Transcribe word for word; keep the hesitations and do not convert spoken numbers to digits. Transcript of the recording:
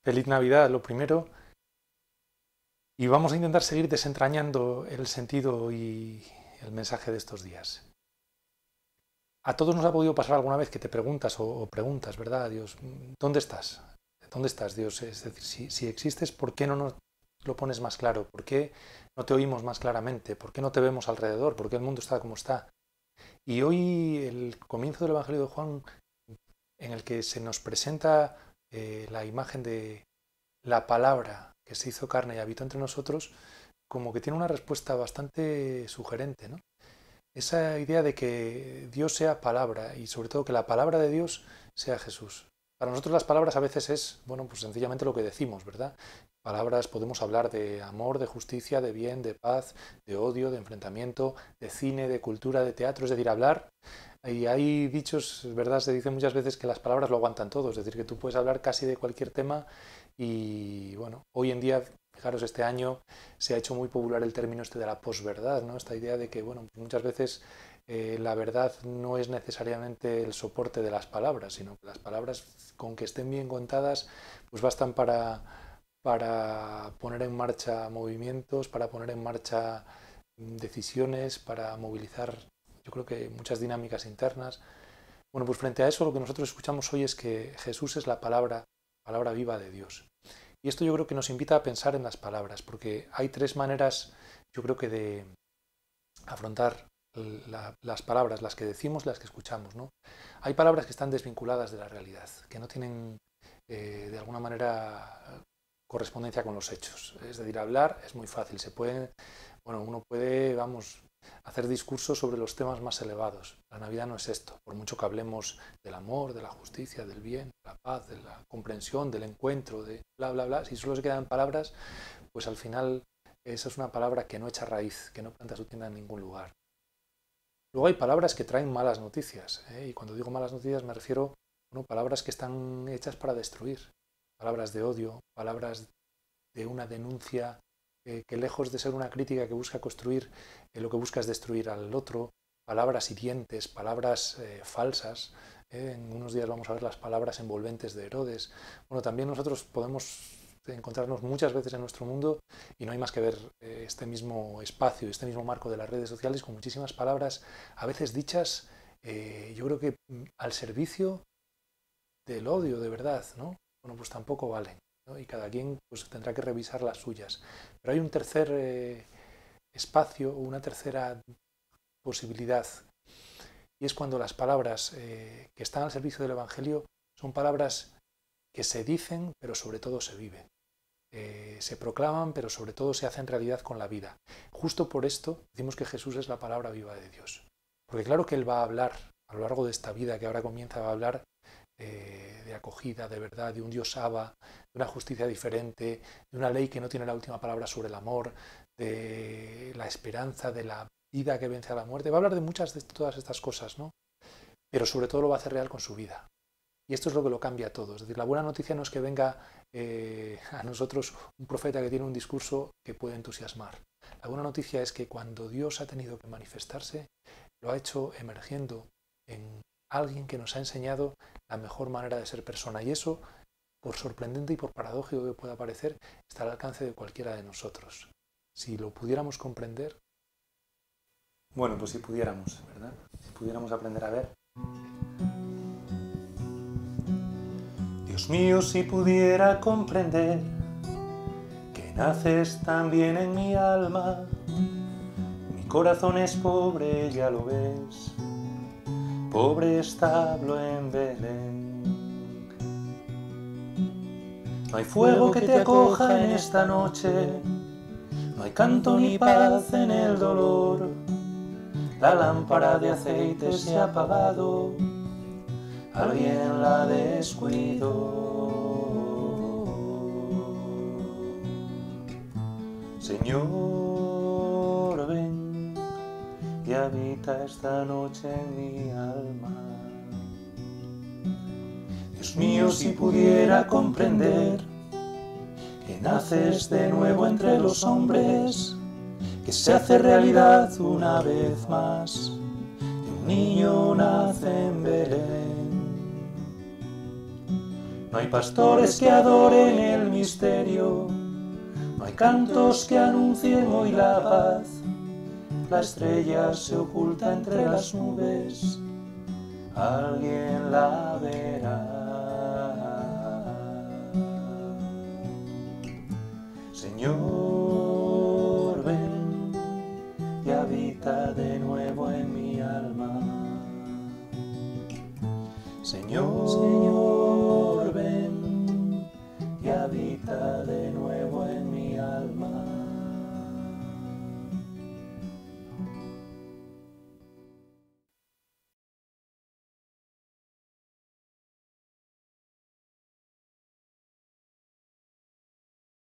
Feliz Navidad, lo primero, y vamos a intentar seguir desentrañando el sentido y el mensaje de estos días. A todos nos ha podido pasar alguna vez que te preguntas o, o preguntas, ¿verdad? Dios, ¿dónde estás? ¿Dónde estás, Dios? Es decir, si, si existes, ¿por qué no nos lo pones más claro? ¿Por qué no te oímos más claramente? ¿Por qué no te vemos alrededor? ¿Por qué el mundo está como está? Y hoy el comienzo del Evangelio de Juan, en el que se nos presenta eh, la imagen de la palabra que se hizo carne y habitó entre nosotros, como que tiene una respuesta bastante sugerente, ¿no? Esa idea de que Dios sea palabra y sobre todo que la palabra de Dios sea Jesús. Para nosotros las palabras a veces es, bueno, pues sencillamente lo que decimos, ¿verdad? Palabras podemos hablar de amor, de justicia, de bien, de paz, de odio, de enfrentamiento, de cine, de cultura, de teatro, es decir, hablar. Y hay dichos, ¿verdad? Se dice muchas veces que las palabras lo aguantan todo, es decir, que tú puedes hablar casi de cualquier tema y, bueno, hoy en día, fijaros, este año se ha hecho muy popular el término este de la posverdad, ¿no? Esta idea de que, bueno, muchas veces eh, la verdad no es necesariamente el soporte de las palabras, sino que las palabras, con que estén bien contadas, pues bastan para, para poner en marcha movimientos, para poner en marcha decisiones, para movilizar, yo creo que muchas dinámicas internas. Bueno, pues frente a eso lo que nosotros escuchamos hoy es que Jesús es la palabra, palabra viva de Dios. Y esto yo creo que nos invita a pensar en las palabras, porque hay tres maneras, yo creo que de afrontar la, las palabras, las que decimos, las que escuchamos, ¿no? Hay palabras que están desvinculadas de la realidad, que no tienen eh, de alguna manera correspondencia con los hechos. Es decir, hablar es muy fácil, se puede, bueno, uno puede, vamos, hacer discursos sobre los temas más elevados. La Navidad no es esto, por mucho que hablemos del amor, de la justicia, del bien, de la paz, de la comprensión, del encuentro, de bla, bla, bla. Si solo se quedan palabras, pues al final esa es una palabra que no echa raíz, que no planta su tienda en ningún lugar. Luego hay palabras que traen malas noticias, ¿eh? Y cuando digo malas noticias me refiero a bueno, palabras que están hechas para destruir, palabras de odio, palabras de una denuncia eh, que lejos de ser una crítica que busca construir, eh, lo que busca es destruir al otro, palabras hirientes, palabras eh, falsas. Eh, en unos días vamos a ver las palabras envolventes de Herodes. Bueno, también nosotros podemos encontrarnos muchas veces en nuestro mundo y no hay más que ver eh, este mismo espacio, este mismo marco de las redes sociales con muchísimas palabras a veces dichas, eh, yo creo que al servicio del odio de verdad, ¿no? Bueno, pues tampoco valen, ¿no? Y cada quien pues tendrá que revisar las suyas. Pero hay un tercer eh, espacio, una tercera posibilidad, y es cuando las palabras eh, que están al servicio del Evangelio son palabras que se dicen, pero sobre todo se viven. Eh, se proclaman, pero sobre todo se hacen realidad con la vida. Justo por esto decimos que Jesús es la palabra viva de Dios. Porque claro que Él va a hablar a lo largo de esta vida que ahora comienza, va a hablar eh, de acogida, de verdad, de un Dios Abba, de una justicia diferente, de una ley que no tiene la última palabra sobre el amor, de la esperanza, de la vida que vence a la muerte. Va a hablar de muchas de todas estas cosas, ¿no? Pero sobre todo lo va a hacer real con su vida. Y esto es lo que lo cambia todo. Es decir, la buena noticia no es que venga eh, a nosotros un profeta que tiene un discurso que puede entusiasmar. La buena noticia es que cuando Dios ha tenido que manifestarse, lo ha hecho emergiendo en alguien que nos ha enseñado la mejor manera de ser persona. Y eso, por sorprendente y por paradójico que pueda parecer, está al alcance de cualquiera de nosotros. Si lo pudiéramos comprender, bueno, pues si pudiéramos, ¿verdad? Si pudiéramos aprender a ver. Dios mío, si pudiera comprender que naces también en mi alma, mi corazón es pobre, ya lo ves, pobre establo en Belén. No hay fuego que te acoja en esta noche, no hay canto ni paz en el dolor, la lámpara de aceite se ha apagado, alguien la descuidó. Señor, ven y habita esta noche en mi alma. Dios mío, si pudiera comprender que naces de nuevo entre los hombres, que se hace realidad una vez más, que un niño nace en Belén. No hay pastores que adoren el misterio, no hay cantos que anuncien hoy la paz. La estrella se oculta entre las nubes, alguien la verá. Señor, ven y habita de nuevo en mi alma. Señor, Señor,